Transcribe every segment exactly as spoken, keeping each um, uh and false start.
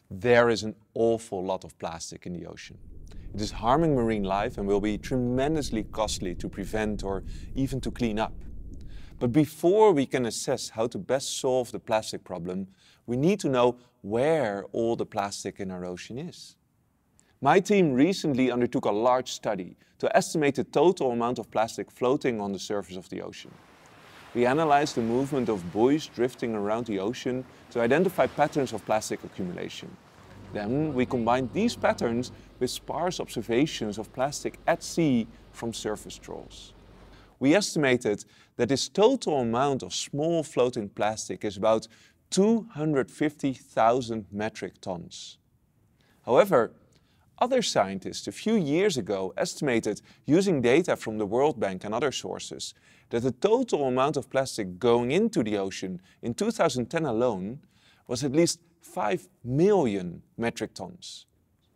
There is an awful lot of plastic in the ocean. It is harming marine life and will be tremendously costly to prevent or even to clean up. But before we can assess how to best solve the plastic problem, we need to know where all the plastic in our ocean is. My team recently undertook a large study to estimate the total amount of plastic floating on the surface of the ocean. We analyzed the movement of buoys drifting around the ocean to identify patterns of plastic accumulation. Then we combined these patterns with sparse observations of plastic at sea from surface trawls. We estimated that this total amount of small floating plastic is about two hundred fifty thousand metric tons. However, other scientists a few years ago estimated, using data from the World Bank and other sources, that the total amount of plastic going into the ocean in two thousand ten alone was at least five million metric tons.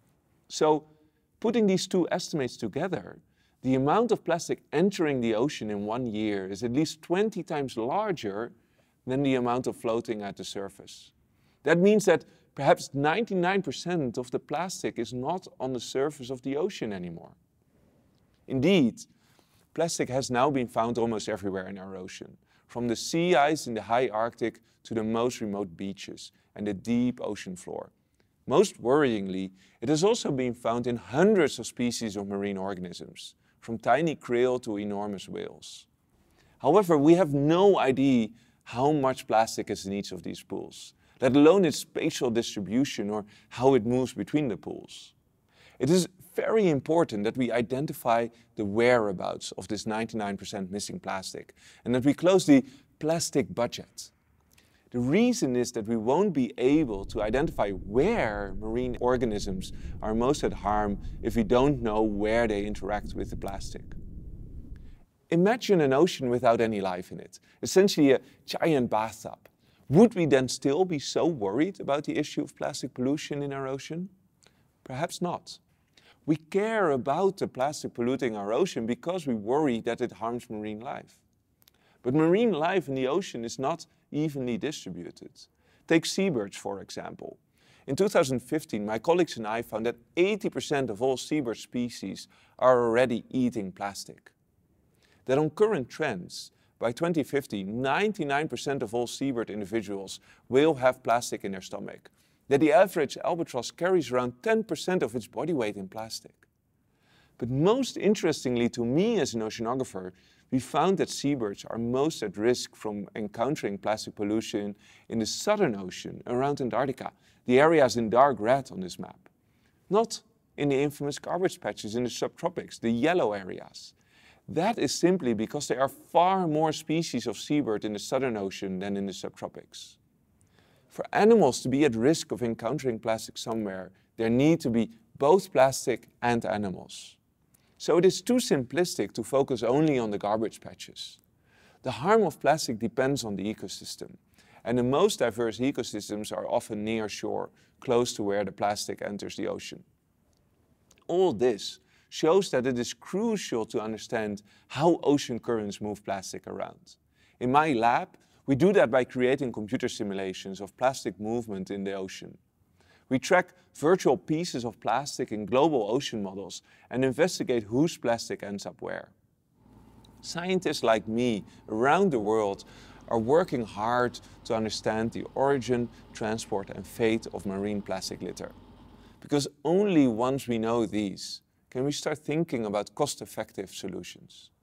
So, putting these two estimates together, the amount of plastic entering the ocean in one year is at least twenty times larger than the amount of floating at the surface. That means that perhaps ninety-nine percent of the plastic is not on the surface of the ocean anymore. Indeed, plastic has now been found almost everywhere in our ocean, from the sea ice in the high Arctic to the most remote beaches and the deep ocean floor. Most worryingly, it has also been found in hundreds of species of marine organisms, from tiny krill to enormous whales. However, we have no idea how much plastic is in each of these pools, let alone its spatial distribution or how it moves between the pools. It is very important that we identify the whereabouts of this ninety-nine percent missing plastic and that we close the plastic budget. The reason is that we won't be able to identify where marine organisms are most at harm if we don't know where they interact with the plastic. Imagine an ocean without any life in it, essentially a giant bathtub. Would we then still be so worried about the issue of plastic pollution in our ocean? Perhaps not. We care about the plastic polluting our ocean because we worry that it harms marine life. But marine life in the ocean is not evenly distributed. Take seabirds, for example. In two thousand fifteen, my colleagues and I found that eighty percent of all seabird species are already eating plastic. That on current trends, by twenty fifty, ninety-nine percent of all seabird individuals will have plastic in their stomach. That the average albatross carries around ten percent of its body weight in plastic. But most interestingly to me as an oceanographer, we found that seabirds are most at risk from encountering plastic pollution in the Southern Ocean around Antarctica, the areas in dark red on this map. Not in the infamous garbage patches in the subtropics, the yellow areas. That is simply because there are far more species of seabird in the Southern Ocean than in the subtropics. For animals to be at risk of encountering plastic somewhere, there need to be both plastic and animals. So it is too simplistic to focus only on the garbage patches. The harm of plastic depends on the ecosystem, and the most diverse ecosystems are often near shore, close to where the plastic enters the ocean. All this shows that it is crucial to understand how ocean currents move plastic around. In my lab, we do that by creating computer simulations of plastic movement in the ocean. We track virtual pieces of plastic in global ocean models and investigate whose plastic ends up where. Scientists like me around the world are working hard to understand the origin, transport and fate of marine plastic litter. Because only once we know these, can we start thinking about cost-effective solutions.